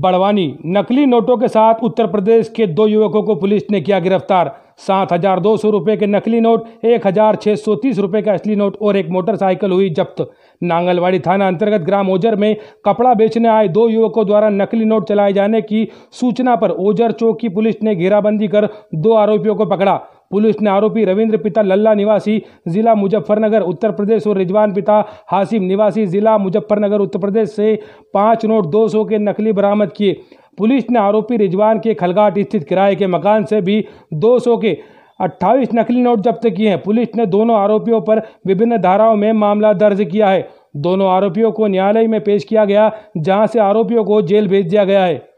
बड़वानी नकली नोटों के साथ उत्तर प्रदेश के 2 युवकों को पुलिस ने किया गिरफ्तार। 7,200 रुपये के नकली नोट, 1,630 रुपये का असली नोट और एक मोटरसाइकिल हुई जब्त। नांगलवाड़ी थाना अंतर्गत ग्राम ओजर में कपड़ा बेचने आए 2 युवकों द्वारा नकली नोट चलाए जाने की सूचना पर ओजर चौक की पुलिस ने घेराबंदी कर 2 आरोपियों को पकड़ा। पुलिस ने आरोपी रविंद्र पिता लल्ला निवासी जिला मुजफ्फरनगर उत्तर प्रदेश और रिजवान पिता हासिम निवासी जिला मुजफ्फरनगर उत्तर प्रदेश से 5 नोट 200 के नकली बरामद किए। पुलिस ने आरोपी रिजवान के खलघाट स्थित किराए के मकान से भी 200 के 28 नकली नोट जब्त किए हैं। पुलिस ने दोनों आरोपियों पर विभिन्न धाराओं में मामला दर्ज किया है। दोनों आरोपियों को न्यायालय में पेश किया गया, जहां से आरोपियों को जेल भेज दिया गया है।